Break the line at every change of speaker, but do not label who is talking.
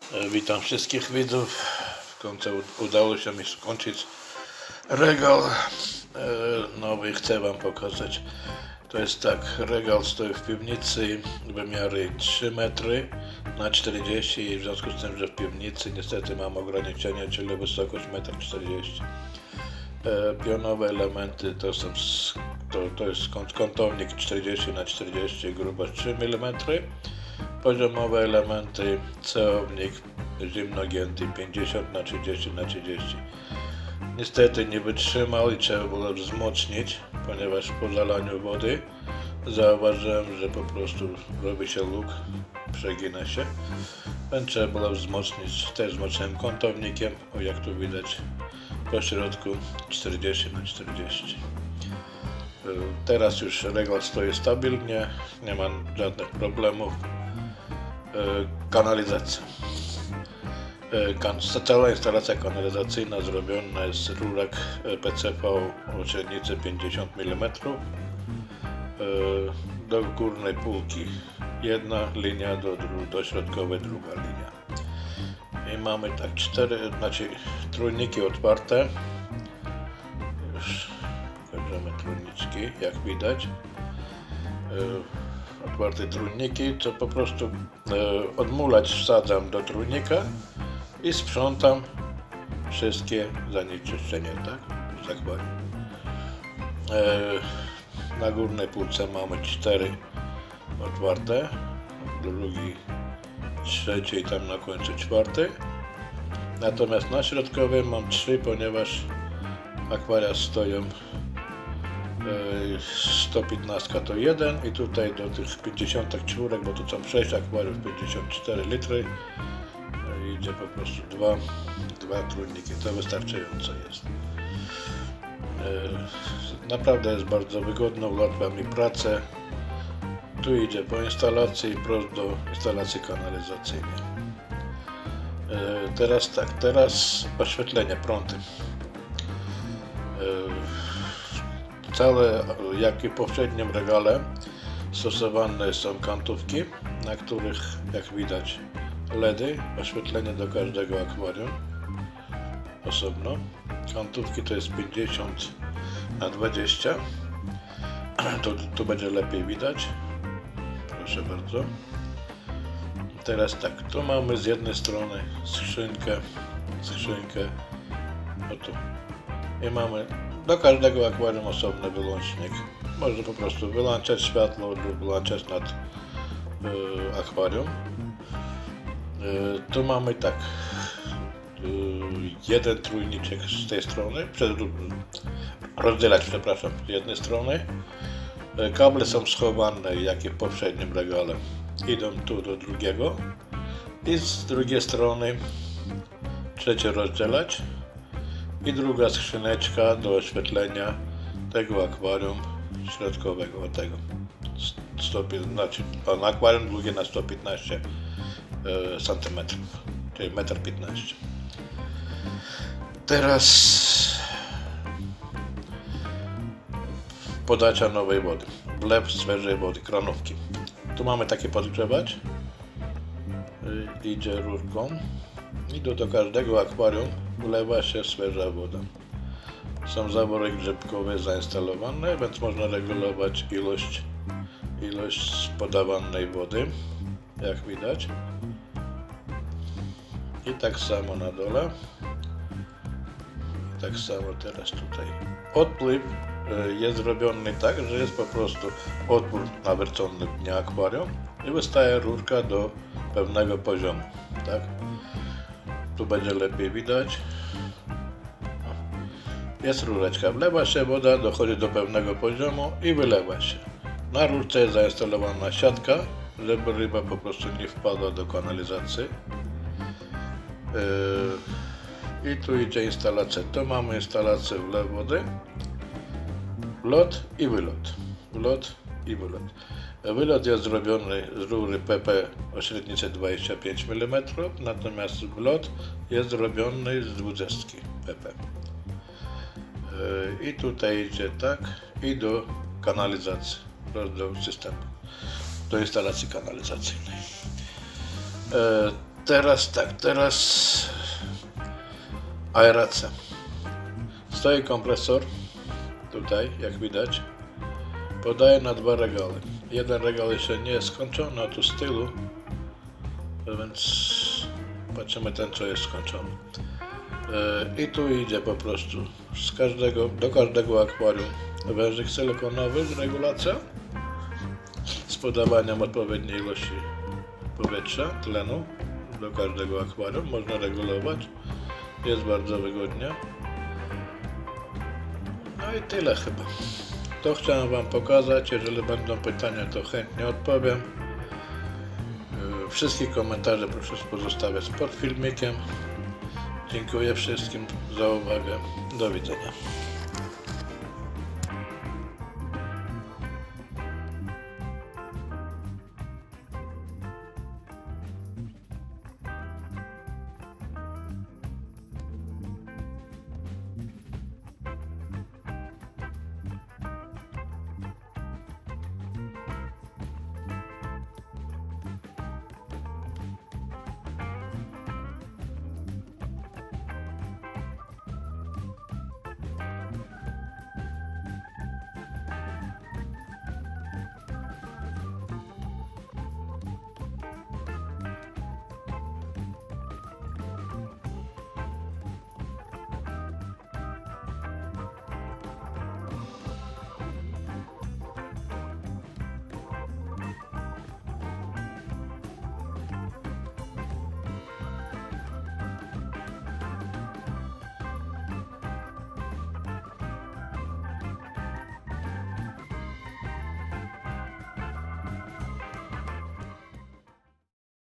Witam wszystkich widzów. W końcu udało się mi skończyć regał nowy. Chcę wam pokazać. To jest tak, regał stoi w piwnicy, wymiary 3 metry na 40 i w związku z tym, że w piwnicy niestety mam ograniczenie, czyli wysokość 1,40 m. Pionowe elementy to jest kątownik 40 na 40, grubość 3 mm. Poziomowe elementy, ceownik zimnogięty 50 na 30 na 30. Niestety nie wytrzymał i trzeba było wzmocnić, ponieważ po zalaniu wody zauważyłem, że po prostu robi się luk, przegina się, więc trzeba było wzmocnić. Też wzmocniłem kątownikiem, jak tu widać po środku 40 na 40. Teraz już regał stoi stabilnie, nie ma żadnych problemów. Kanalizacja. Cała instalacja kanalizacyjna zrobiona jest z rurek PCV o średnicy 50 mm. Do górnej półki jedna linia, do środkowej druga linia. I mamy tak trójniki otwarte. Już pokażemy trójniczki, jak widać. Otwarte trójniki, to po prostu odmulać wsadzam do trójnika i sprzątam wszystkie zanieczyszczenia, tak? Na górnej półce mamy 4 otwarte, drugi, trzeci i tam na końcu 4. Natomiast na środkowej mam 3, ponieważ akwaria stoją 115 to 1 i tutaj do tych 54, bo tu są 6 akwariów, 54 litry, idzie po prostu dwa trójniki, to wystarczająco jest. Naprawdę jest bardzo wygodno, ułatwia mi pracę. Tu idzie po instalacji prosto do instalacji kanalizacyjnej. Teraz oświetlenie prądem. Jak i w poprzednim regale, stosowane są kantówki, na których, jak widać, LEDy, oświetlenie do każdego akwarium osobno. Kantówki to jest 50 na 20, tu będzie lepiej widać, proszę bardzo. Teraz tak, tu mamy z jednej strony skrzynkę, oto, i mamy do każdego akwarium osobny wyłącznik. Można po prostu wyłączać światło lub wyłączać nad akwarium. Tu mamy tak, jeden trójniczek z tej strony, rozdzielać, przepraszam, z jednej strony. Kable są schowane, jak i w poprzednim regale. Idą tu do drugiego i z drugiej strony trzecie rozdzielać. I druga skrzyneczka do oświetlenia tego akwarium środkowego, tego akwarium długie na 115 cm, czyli 1,15 m. Teraz podacza nowej wody, wlew świeżej wody, kranówki. Tu mamy taki podgrzewacz, idzie rurką i do każdego akwarium wlewa się świeża woda. Są zawory grzybkowe zainstalowane, więc można regulować ilość podawanej wody, jak widać. I tak samo na dole. I tak samo teraz tutaj. Odpływ jest zrobiony tak, że jest po prostu otwór nawiercony w dnie akwarium i wystaje rurka do pewnego poziomu, tak? Tu będzie lepiej widać. Jest rureczka, wlewa się woda, dochodzi do pewnego poziomu i wylewa się. Na rurce jest zainstalowana siatka, żeby ryba po prostu nie wpadła do kanalizacji. I tu idzie instalacja. Tu mamy instalację wlew wody, wlot i wylot. Wlot i wylot. Wylot jest zrobiony z rury PP o średnicy 25 mm, natomiast wlot jest zrobiony z 20 PP. I tutaj idzie tak i do kanalizacji, do systemu, do instalacji kanalizacyjnej. Teraz tak, teraz aeracja. Stoi kompresor, tutaj jak widać, podaje na 2 regały. Jeden regał jeszcze nie jest skończony, a tu z tyłu, więc patrzymy ten, co jest skończony. I tu idzie po prostu do każdego akwarium wężyk silikonowy z regulacją, z podawaniem odpowiedniej ilości powietrza, tlenu do każdego akwarium, można regulować, jest bardzo wygodnie. No i tyle chyba. To chciałem wam pokazać, jeżeli będą pytania, to chętnie odpowiem. Wszystkie komentarze proszę pozostawiać pod filmikiem. Dziękuję wszystkim za uwagę. Do widzenia.